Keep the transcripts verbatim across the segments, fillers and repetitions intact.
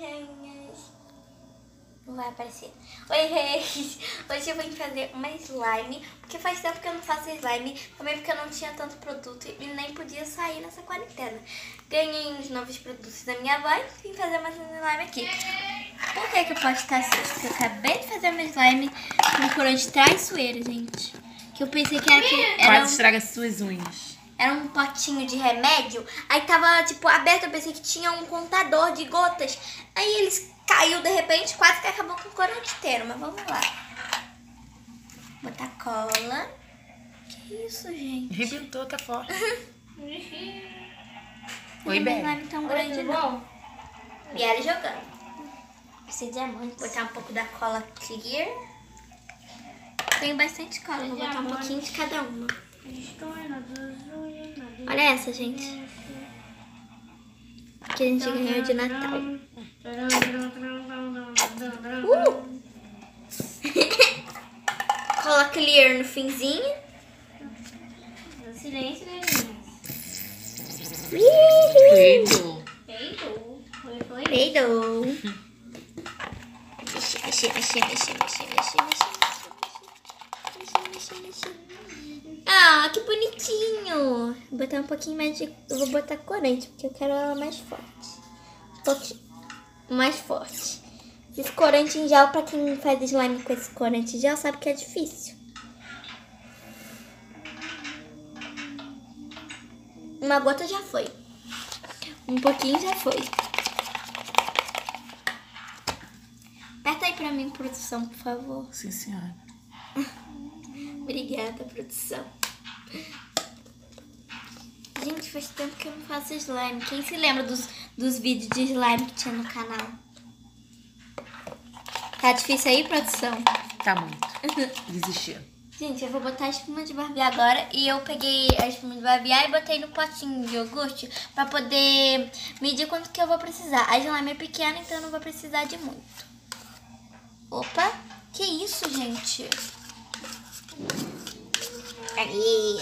amiguinhas. Não vai aparecer. Oi, reis. Hoje eu vim fazer uma slime, porque faz tempo que eu não faço slime, também porque eu não tinha tanto produto e nem podia sair nessa quarentena. Ganhei uns novos produtos da minha avó e vim fazer uma slime aqui. Por que que eu posso estar assim? Porque eu acabei de fazer uma slime com corante traiçoeira, gente. Que eu pensei que era... Que era Quase um... estraga suas unhas. Era um potinho de remédio, aí tava, tipo, aberto, eu pensei que tinha um contador de gotas. Aí eles caiu de repente, quase que acabou com o corante inteiro, mas vamos lá. Botar cola. Que isso, gente? Arrebentou, tá forte. Oi, Belle. Não é tão grande, não. E ela jogando. Precisa muito. Botar um pouco da cola clear. Tem bastante cola, vou botar um pouquinho de cada uma. Olha essa, gente. Que a gente ganhou de Natal. Uh! Cola clear no finzinho. Silêncio, meninas. Peidou. Peidou. Foi, foi. Peidou. Mexer, mexer, mexer, mexer, mexer, mexer, mexer. Ah, que bonitinho. Vou botar um pouquinho mais de... Eu vou botar corante, porque eu quero ela mais forte. Um pouquinho mais forte. Esse corante em gel, pra quem faz slime com esse corante em gel, sabe que é difícil. Uma gota já foi. Um pouquinho já foi. Aperta aí pra mim, produção, por favor. Sim, senhora. Obrigada, produção. Gente, faz tempo que eu não faço slime. Quem se lembra dos, dos vídeos de slime que tinha no canal? Tá difícil aí, produção? Tá muito. Desistiu. Gente, eu vou botar a espuma de barbear agora. E eu peguei a espuma de barbear e botei no potinho de iogurte pra poder medir quanto que eu vou precisar. A slime é pequena, então eu não vou precisar de muito. Opa! Que isso, gente? Aí.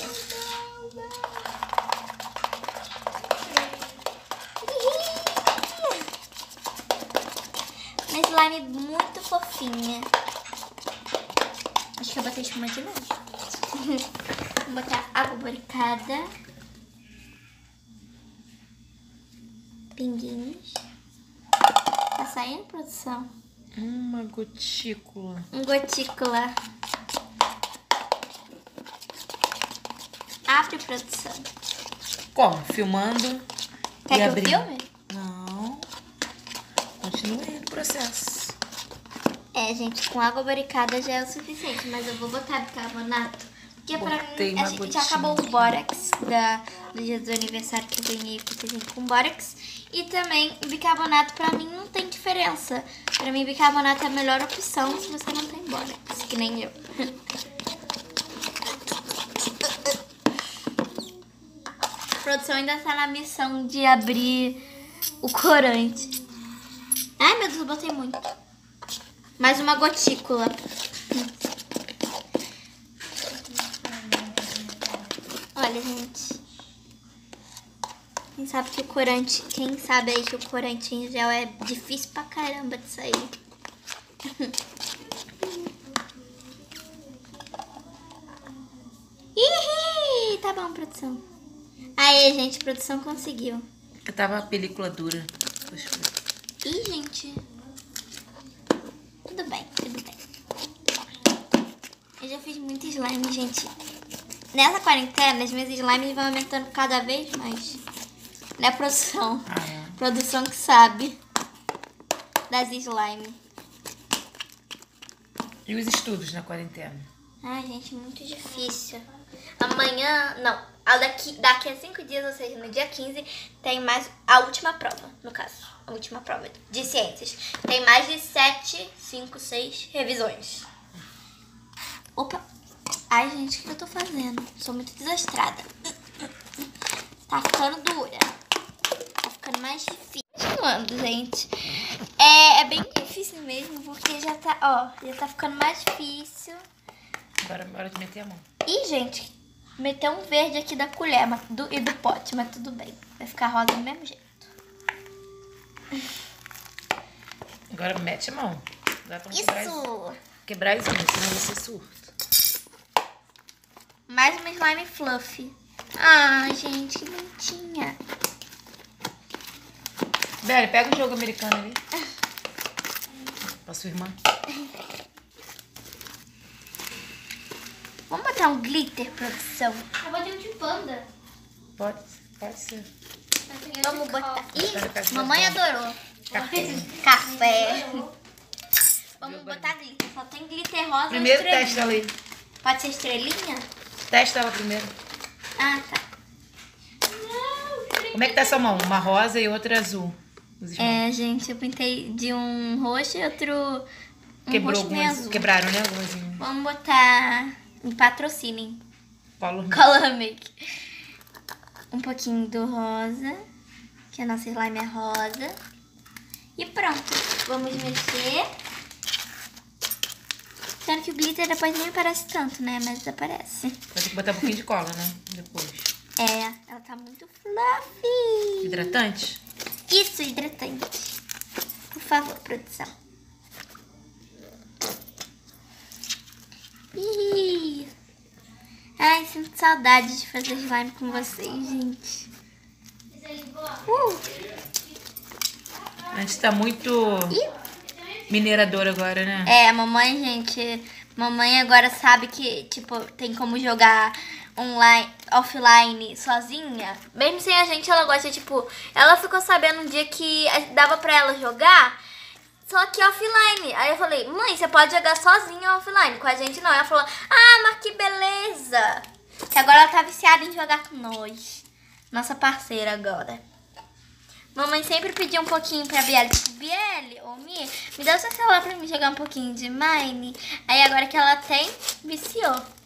Uma slime muito fofinha. Acho que eu botei espuma de novo. Vou botar água boricada. Pinguinhos. Tá saindo, produção? Uma gotícula. Um gotícula. Abre, produção. Como? Filmando. Quer e que abrindo. eu filme? Não. Continue o processo. É, gente, com água boricada já é o suficiente, mas eu vou botar bicarbonato. Porque pra Botei mim, uma acho que já gotinha acabou o aqui. bórax da, do dia do aniversário que eu ganhei com bórax. E também bicarbonato pra mim não tem diferença. Pra mim bicarbonato é a melhor opção se você não tem bórax, que nem eu. A produção ainda tá na missão de abrir o corante. Ai, meu Deus, eu botei muito. Mais uma gotícula. Olha, gente. Quem sabe que o corante... Quem sabe aí que o corante em gel é difícil pra caramba de sair. Ih, tá bom, produção. Aê, gente, a produção conseguiu. Eu tava a película dura. Ih, gente. Tudo bem, tudo bem. Eu já fiz muito slime, gente. Nessa quarentena, as minhas slimes vão aumentando cada vez mais. Não é produção. Ah, é. Produção que sabe das slime. E os estudos na quarentena? Ai, gente, muito difícil. Amanhã, não, a daqui, daqui a cinco dias, ou seja, no dia quinze, tem mais a última prova, no caso. A última prova de ciências. Tem mais de sete, cinco, seis revisões. Opa! Ai, gente, o que eu tô fazendo? Sou muito desastrada. Tá ficando dura. Tá ficando mais difícil. Continuando, gente. É, é bem difícil mesmo, porque já tá, ó, já tá ficando mais difícil. Agora é hora de meter a mão. Ih, gente, meteu um verde aqui da colher mas, do, e do pote, mas tudo bem. Vai ficar rosa do mesmo jeito. Agora mete a mão. Dá pra quebrar Isso! Quebrar as unhas, senão você surta. Mais uma slime fluffy. Ah, gente, que bonitinha. Beli, pega um jogo americano ali. Pra sua irmã. Vamos botar um glitter, produção. Eu botei um de panda. Pode, pode ser. Vamos botar... Botar Ih, mamãe adorou. Café. Café. Vamos botar glitter. Só tem glitter rosa e Primeiro estrelinha. testa ali. Pode ser estrelinha? Testa ela primeiro. Ah, tá. Como é que tá sua mão? Uma rosa e outra azul. Os irmãos. É, gente, eu pintei de um roxo e outro... Um Quebrou roxo meio algumas. azul. Quebraram, né? Algumas. Vamos botar... Me patrocinem. Color. Color Make. Um pouquinho do rosa. Que a nossa slime é rosa. E pronto. Vamos mexer. Sendo que o glitter depois nem aparece tanto, né? Mas aparece. Vai ter que botar um pouquinho de cola, né? Depois. É, ela tá muito fluffy. Hidratante? Isso, hidratante. Por favor, produção. Ih. Ai, sinto saudade de fazer slime com vocês, gente. Uh. A gente tá muito Ih. minerador agora, né? É, a mamãe, gente, mamãe agora sabe que, tipo, tem como jogar online, offline sozinha. Mesmo sem a gente, ela gosta, tipo, ela ficou sabendo um dia que dava pra ela jogar, só que offline. Aí eu falei, mãe, você pode jogar sozinha offline, com a gente não. Ela falou, ah, mas que beleza. Que agora ela tá viciada em jogar com nós. Nossa parceira agora. Mamãe sempre pediu um pouquinho pra Biele, tipo, Biele, ou Mi, me dá o seu celular pra mim jogar um pouquinho de Mine. Aí agora que ela tem, viciou.